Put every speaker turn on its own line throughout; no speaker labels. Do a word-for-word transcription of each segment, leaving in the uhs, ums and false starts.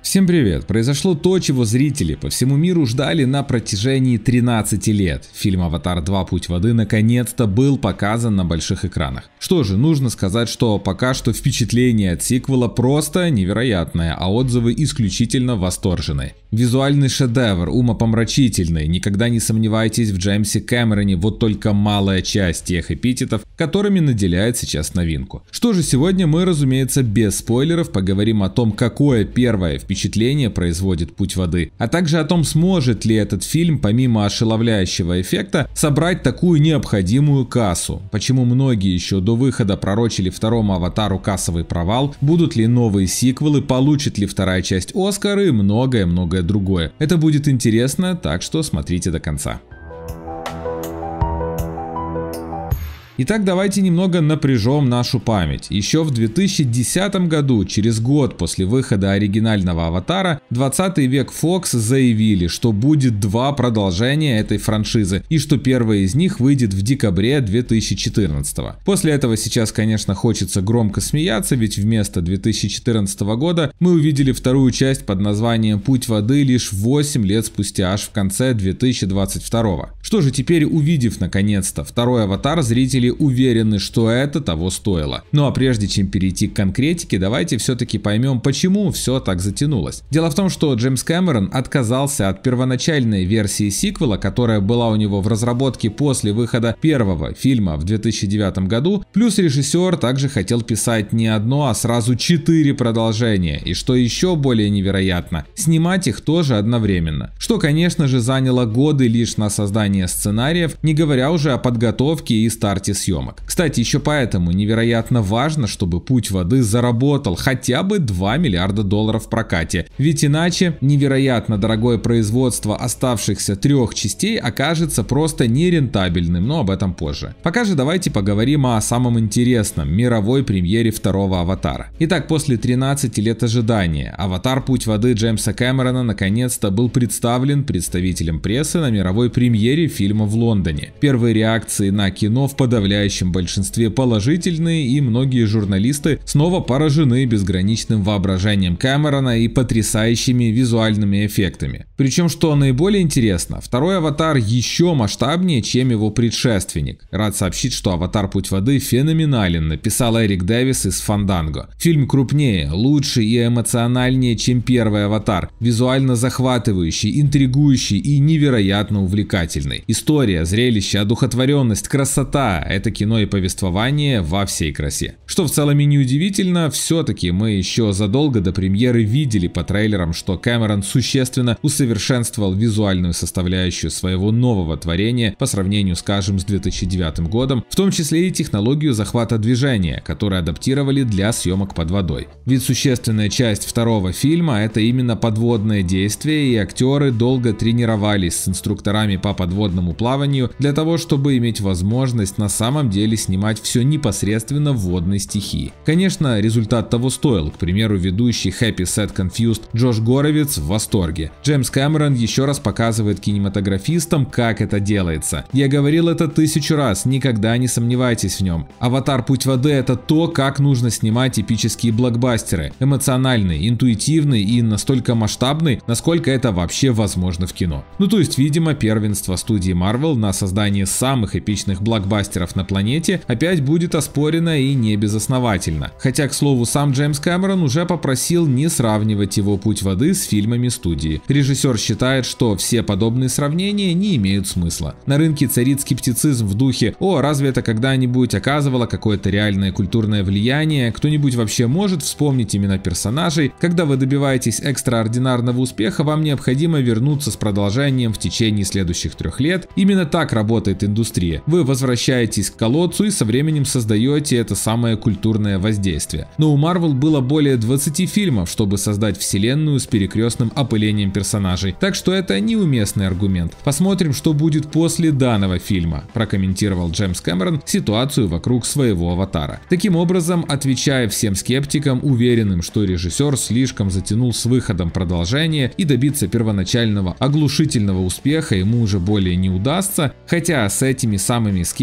Всем привет! Произошло то, чего зрители по всему миру ждали на протяжении тринадцати лет. Фильм «Аватар два. Путь воды» наконец-то был показан на больших экранах. Что же, нужно сказать, что пока что впечатление от сиквела просто невероятное, а отзывы исключительно восторженные. Визуальный шедевр, умопомрачительный, никогда не сомневайтесь в Джеймсе Кэмероне, вот только малая часть тех эпитетов, которыми наделяет сейчас новинку. Что же, сегодня мы, разумеется, без спойлеров поговорим о том, какое первое впечатление производит «Путь воды», а также о том, сможет ли этот фильм, помимо ошеломляющего эффекта, собрать такую необходимую кассу, почему многие еще до выхода пророчили второму «Аватару» кассовый провал, будут ли новые сиквелы, получит ли вторая часть Оскар и многое-многое другое. Это будет интересно, так что смотрите до конца. Итак, давайте немного напряжем нашу память. Еще в две тысячи десятом году, через год после выхода оригинального «Аватара», двадцатый век Fox заявили, что будет два продолжения этой франшизы и что первое из них выйдет в декабре две тысячи четырнадцатого. После этого сейчас, конечно, хочется громко смеяться, ведь вместо две тысячи четырнадцатого года мы увидели вторую часть под названием «Путь воды» лишь восемь лет спустя, аж в конце две тысячи двадцать второго. Что же, теперь, увидев наконец-то второй «Аватар», зрители уверены, что это того стоило. Ну а прежде чем перейти к конкретике, давайте все-таки поймем, почему все так затянулось. Дело в том, что Джеймс Кэмерон отказался от первоначальной версии сиквела, которая была у него в разработке после выхода первого фильма в две тысячи девятом году, плюс режиссер также хотел писать не одно, а сразу четыре продолжения, и что еще более невероятно, снимать их тоже одновременно, что, конечно же, заняло годы лишь на создание сценариев, не говоря уже о подготовке и старте съемок. Кстати, еще поэтому невероятно важно, чтобы «Путь воды» заработал хотя бы два миллиарда долларов в прокате, ведь иначе невероятно дорогое производство оставшихся трех частей окажется просто нерентабельным, но об этом позже. Пока же давайте поговорим о самом интересном – мировой премьере второго «Аватара». Итак, после тринадцати лет ожидания «Аватар. Путь воды» Джеймса Кэмерона наконец-то был представлен представителям прессы на мировой премьере фильма в Лондоне. Первые реакции на кино в подавляющем В подавляющем большинстве положительные, и многие журналисты снова поражены безграничным воображением Кэмерона и потрясающими визуальными эффектами. Причем, что наиболее интересно, второй «Аватар» еще масштабнее, чем его предшественник. Рад сообщить, что «Аватар. Путь воды» феноменален, написал Эрик Дэвис из Фанданго. Фильм крупнее, лучше и эмоциональнее, чем первый «Аватар», визуально захватывающий, интригующий и невероятно увлекательный. История, зрелище, одухотворенность, красота – это кино и повествование во всей красе. Что в целом и неудивительно, все-таки мы еще задолго до премьеры видели по трейлерам, что Кэмерон существенно усовершенствовал визуальную составляющую своего нового творения по сравнению, скажем, с две тысячи девятым годом, в том числе и технологию захвата движения, которую адаптировали для съемок под водой. Ведь существенная часть второго фильма – это именно подводное действие, и актеры долго тренировались с инструкторами по подводному плаванию для того, чтобы иметь возможность на самом деле снимать все непосредственно в водной стихии. Конечно, результат того стоил. К примеру, ведущий Happy Sad Confused Джош Горовиц в восторге. Джеймс Кэмерон еще раз показывает кинематографистам, как это делается. Я говорил это тысячу раз, никогда не сомневайтесь в нем. «Аватар. Путь воды» — это то, как нужно снимать эпические блокбастеры. Эмоциональный, интуитивный и настолько масштабный, насколько это вообще возможно в кино. Ну то есть, видимо, первенство студии Marvel на создание самых эпичных блокбастеров на планете опять будет оспорено, и не безосновательно. Хотя, к слову, сам Джеймс Кэмерон уже попросил не сравнивать его «Путь воды» с фильмами студии. Режиссер считает, что все подобные сравнения не имеют смысла. На рынке царит скептицизм в духе «О, разве это когда-нибудь оказывало какое-то реальное культурное влияние? Кто-нибудь вообще может вспомнить имена персонажей? Когда вы добиваетесь экстраординарного успеха, вам необходимо вернуться с продолжением в течение следующих трех лет. Именно так работает индустрия. Вы возвращаетесь к колодцу и со временем создаете это самое культурное воздействие. Но у Marvel было более двадцати фильмов, чтобы создать вселенную с перекрестным опылением персонажей. Так что это неуместный аргумент. Посмотрим, что будет после данного фильма, прокомментировал Джеймс Кэмерон ситуацию вокруг своего «Аватара». Таким образом, отвечая всем скептикам, уверенным, что режиссер слишком затянул с выходом продолжения и добиться первоначального оглушительного успеха ему уже более не удастся, хотя с этими самыми скептиками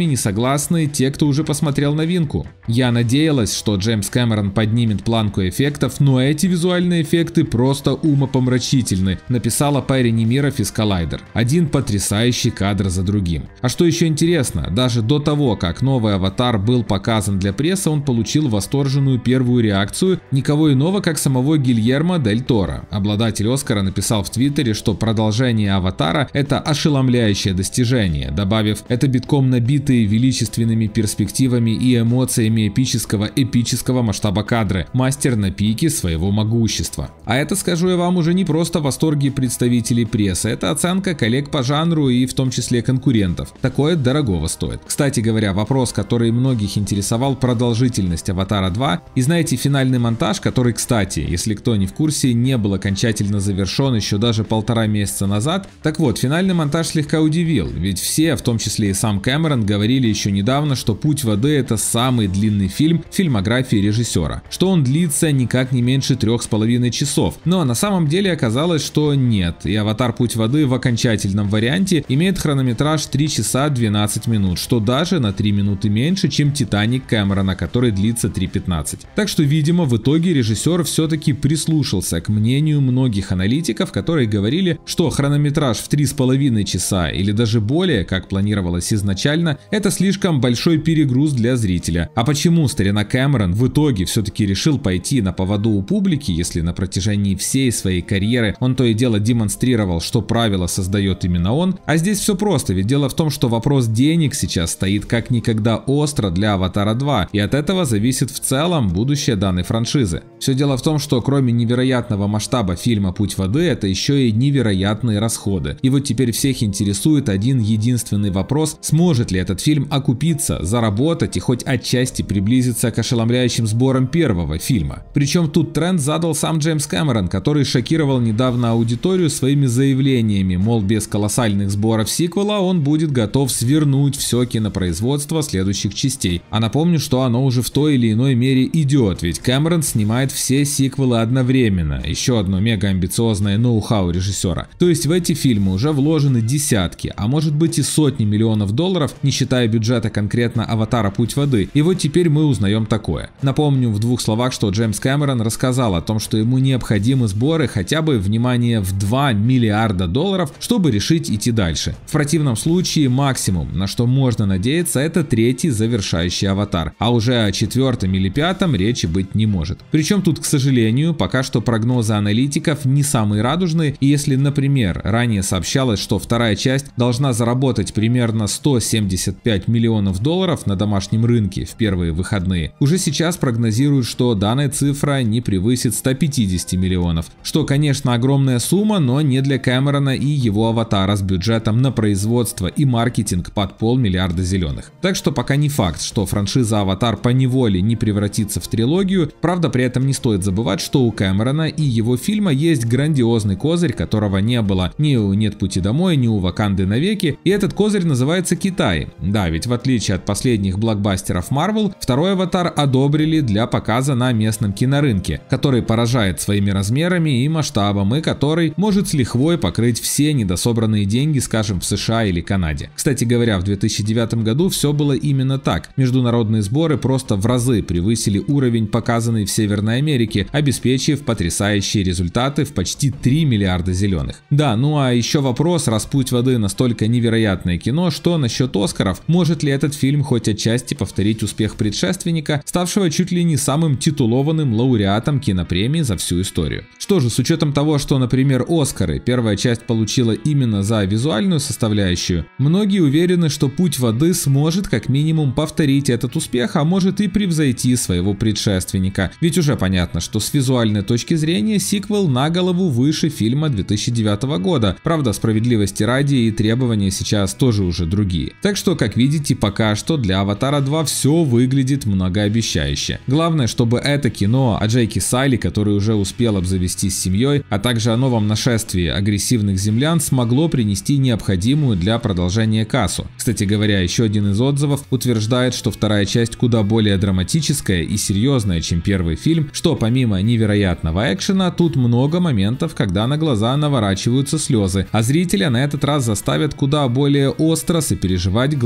вами не согласны те, кто уже посмотрел новинку. Я надеялась, что Джеймс Кэмерон поднимет планку эффектов, но эти визуальные эффекты просто умопомрачительны, написала Перри Немиров из Collider. Один потрясающий кадр за другим. А что еще интересно, даже до того, как новый «Аватар» был показан для прессы, он получил восторженную первую реакцию никого иного, как самого Гильермо Дель Торо. Обладатель Оскара написал в Твиттере, что продолжение «Аватара» — это ошеломляющее достижение, добавив: это битком набитые величественными перспективами и эмоциями эпического эпического масштаба кадры, мастер на пике своего могущества. А это, скажу я вам, уже не просто восторги представителей прессы, это оценка коллег по жанру и в том числе конкурентов. Такое дорогого стоит. Кстати говоря, вопрос, который многих интересовал, продолжительность «Аватара два», и знаете, финальный монтаж, который, кстати, если кто не в курсе, не был окончательно завершен еще даже полтора месяца назад. Так вот, финальный монтаж слегка удивил, ведь все, в том числе и сам Кэмерон, говорили еще недавно, что «Путь воды» — это самый длинный фильм в фильмографии режиссера, что он длится никак не меньше трех с половиной часов. Но на самом деле оказалось, что нет, и «Аватар. Путь воды» в окончательном варианте имеет хронометраж три часа двенадцать минут, что даже на три минуты меньше, чем «Титаник» Кэмерона, который длится три пятнадцать. Так что, видимо, в итоге режиссер все-таки прислушался к мнению многих аналитиков, которые говорили, что хронометраж в три с половиной часа или даже более, как планировалось изначально, это слишком большой перегруз для зрителя. А почему старина Кэмерон в итоге все-таки решил пойти на поводу у публики, если на протяжении всей своей карьеры он то и дело демонстрировал, что правила создает именно он? А здесь все просто, ведь дело в том, что вопрос денег сейчас стоит как никогда остро для «Аватара два», и от этого зависит в целом будущее данной франшизы. Все дело в том, что кроме невероятного масштаба фильма «Путь воды», это еще и невероятные расходы. И вот теперь всех интересует один единственный вопрос: сможет ли этот фильм окупиться, заработать и хоть отчасти приблизиться к ошеломляющим сборам первого фильма. Причем тут тренд задал сам Джеймс Кэмерон, который шокировал недавно аудиторию своими заявлениями, мол, без колоссальных сборов сиквела он будет готов свернуть все кинопроизводство следующих частей. А напомню, что оно уже в той или иной мере идет, ведь Кэмерон снимает все сиквелы одновременно, еще одно мега амбициозное ноу-хау режиссера. То есть в эти фильмы уже вложены десятки, а может быть и сотни миллионов долларов, не считая бюджета конкретно «Аватара. Путь воды». И вот теперь мы узнаем такое. Напомню в двух словах, что Джеймс Кэмерон рассказал о том, что ему необходимы сборы хотя бы, внимание, в два миллиарда долларов, чтобы решить идти дальше. В противном случае максимум, на что можно надеяться, это третий завершающий «Аватар», а уже о четвертом или пятом речи быть не может. Причем тут, к сожалению, пока что прогнозы аналитиков не самые радужные, и если, например, ранее сообщалось, что вторая часть должна заработать примерно сто семьдесят пять миллионов долларов на домашнем рынке в первые выходные, уже сейчас прогнозируют, что данная цифра не превысит ста пятидесяти миллионов, что, конечно, огромная сумма, но не для Кэмерона и его «Аватара» с бюджетом на производство и маркетинг под полмиллиарда зеленых. Так что пока не факт, что франшиза «Аватар» поневоле не превратится в трилогию, правда, при этом не стоит забывать, что у Кэмерона и его фильма есть грандиозный козырь, которого не было ни у «Нет пути домой», ни у «Ваканды навеки», и этот козырь называется Китай. Да, ведь в отличие от последних блокбастеров Marvel, второй «Аватар» одобрили для показа на местном кинорынке, который поражает своими размерами и масштабом, и который может с лихвой покрыть все недособранные деньги, скажем, в США или Канаде. Кстати говоря, в две тысячи девятом году все было именно так. Международные сборы просто в разы превысили уровень, показанный в Северной Америке, обеспечив потрясающие результаты в почти три миллиарда зеленых. Да, ну а еще вопрос, раз «Путь воды» настолько невероятное кино, что насчет Оскаров? Может ли этот фильм хоть отчасти повторить успех предшественника, ставшего чуть ли не самым титулованным лауреатом кинопремии за всю историю? Что же, с учетом того, что, например, Оскары первая часть получила именно за визуальную составляющую, многие уверены, что «Путь воды» сможет как минимум повторить этот успех, а может и превзойти своего предшественника. Ведь уже понятно, что с визуальной точки зрения сиквел на голову выше фильма две тысячи девятого года. Правда, справедливости ради, и требования сейчас тоже уже другие. Так что, как видите, пока что для «Аватара два» все выглядит многообещающе. Главное, чтобы это кино о Джейке Салли, который уже успел обзавестись семьей, а также о новом нашествии агрессивных землян, смогло принести необходимую для продолжения кассу. Кстати говоря, еще один из отзывов утверждает, что вторая часть куда более драматическая и серьезная, чем первый фильм, что помимо невероятного экшена, тут много моментов, когда на глаза наворачиваются слезы, а зрителя на этот раз заставят куда более остро сопереживать главному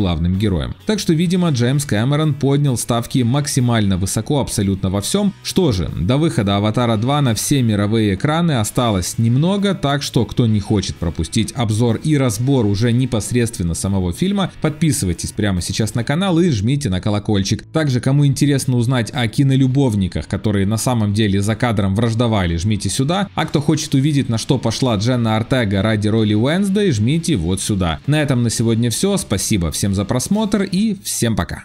главным героем. Так что, видимо, Джеймс Кэмерон поднял ставки максимально высоко абсолютно во всем. Что же, до выхода «Аватара два» на все мировые экраны осталось немного, так что, кто не хочет пропустить обзор и разбор уже непосредственно самого фильма, подписывайтесь прямо сейчас на канал и жмите на колокольчик. Также, кому интересно узнать о кинолюбовниках, которые на самом деле за кадром враждовали, жмите сюда. А кто хочет увидеть, на что пошла Дженна Ортега ради роли Уэнсдей, жмите вот сюда. На этом на сегодня все. Спасибо всем за просмотр и всем пока.